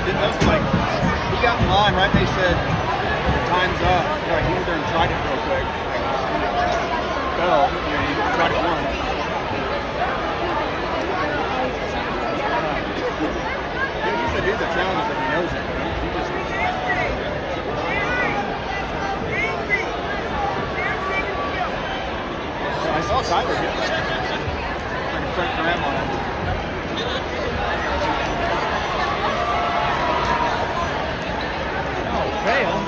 That was like, he got in line right, they said, time's up. Like, he went there and tried it real quick. Like, fell, he tried it once. He usually do the challenge if he knows it. He just... I saw Tyler hit it. Like a front ram on him. Oh, fail.